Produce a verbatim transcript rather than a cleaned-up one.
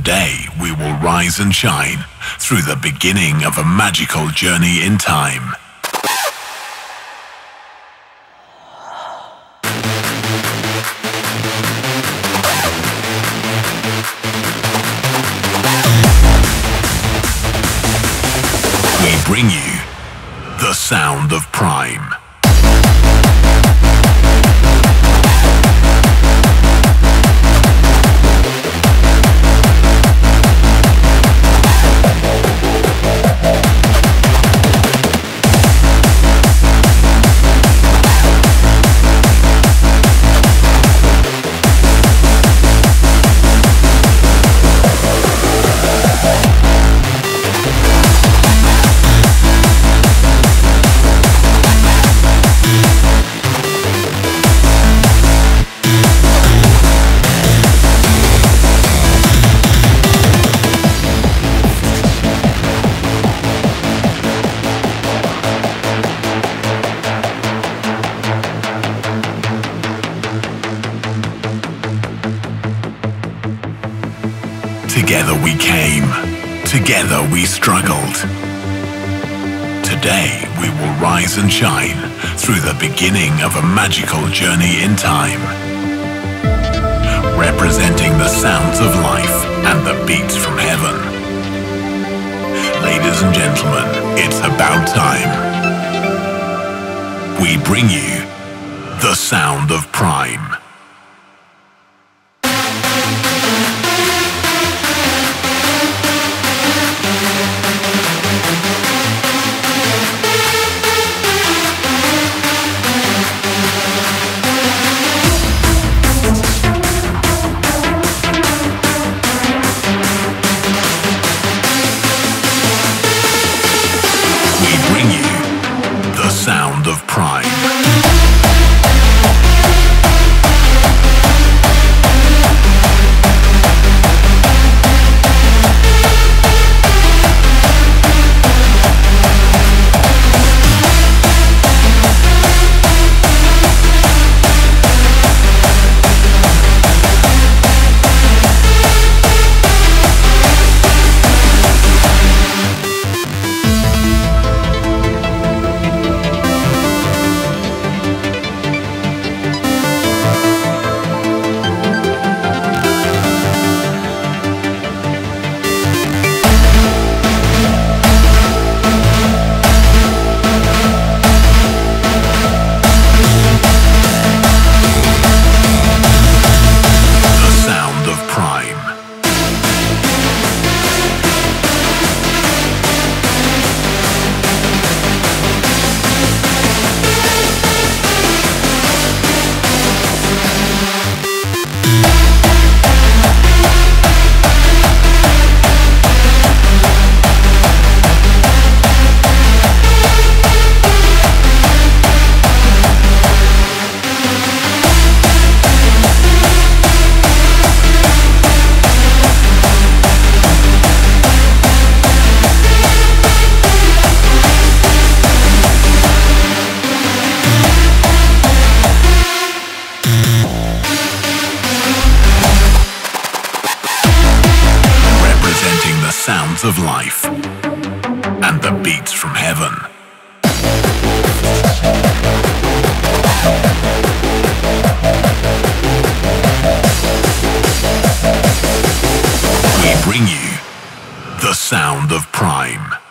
Today we will rise and shine through the beginning of a magical journey in time. We bring you the sound of Pryme. Together we came, together we struggled. Today we will rise and shine through the beginning of a magical journey in time. Representing the sounds of life and the beats from heaven. Ladies and gentlemen, it's about time. We bring you the sound of Pryme. Sound of Pryme. Sounds of life and the beats from heaven. We bring you the sound of Pryme.